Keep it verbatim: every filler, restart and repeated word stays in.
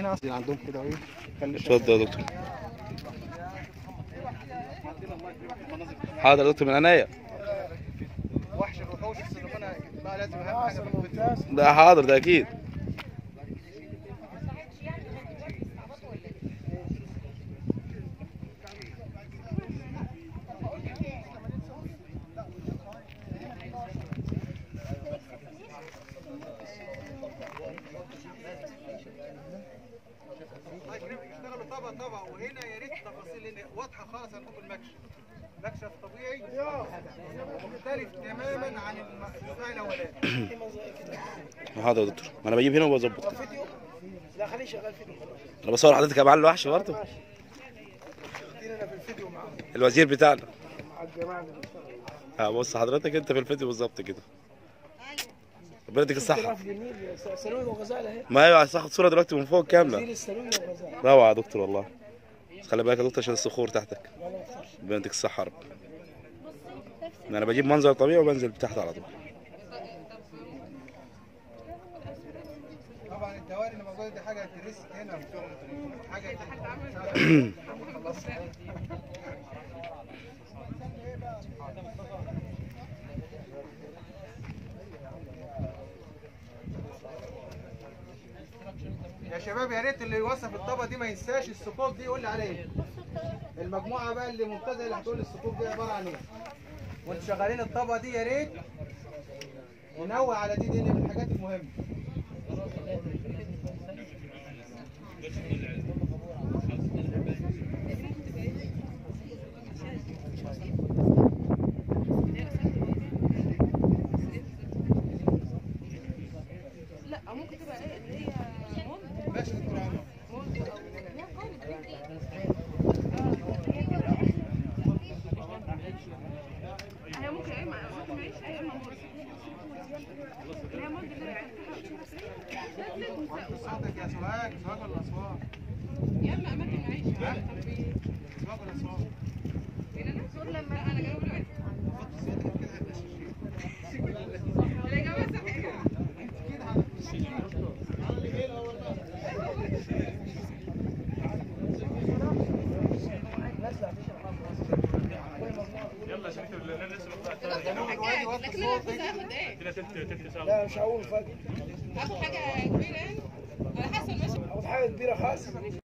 هنا اصلا عندهم كده اهي. اتفضل يا دكتور. حاضر يا دكتور من عينيا. وحش الوحوش السلمانه بقى لازم اهم حاجه في البيت. ده حاضر ده اكيد. الله يكرمك اشتغلوا طبق طبق، وهنا يا ريت التفاصيل هنا واضحه خالص عندكم. المكشف مكشف طبيعي مختلف تماما عن الدفاع الاولاني. حاضر يا دكتور، ما انا بجيب هنا وبظبط. لا خليه شغال فيديو. انا بصور حضرتك يا معلم الوحش برضه. انا في الفيديو معاهم الوزير بتاعنا. مع الجماعه اللي بيشتغلوا. اه بص حضرتك انت في الفيديو بالظبط كده. ربنا يديك الصحة. سلوي وغزاله اهي. ما ايوه عايز تاخد صورة دلوقتي من فوق كاملة. وزير السلوي وغزاله. روعة يا دكتور والله. بس خلي بالك يا دكتور عشان الصخور تحتك. ربنا يديك الصحة يا رب. انا بجيب منظر طبيعي وبنزل تحت على طول. طبعا الدوائر اللي موجوده دي حاجه تريسك هنا في شغل حاجه يا شباب. يا ريت اللي يوصف الطبقه دي ما ينساش الثقوب دي يقول لي عليها. المجموعه بقى اللي مبتدئه اللي هتقول لي الثقوب دي عباره عن ايه. وانتوا شغالين الطبقه دي يا ريت ننوع على دي، دي من الحاجات المهمه. لا ممكن تبقى ايه اللي هي ماشي دكتور عمر. هي ممكن ايه ممكن معيش اي ممر هي ممكن صوتك يا سواق. سواق ولا اصوات؟ يا اما اماكن معيش سواق ولا اصوات؟ لما انا جاوب له انا جاوب صحيح. يلا شفت الناس لكن انا كنت هاخد ايه؟ كده تلت تلت ساعه. لا مش هقول فجأة. هاخد حاجه كبيره يعني على حسب ماشي. هاخد حاجة كبيرة خالص.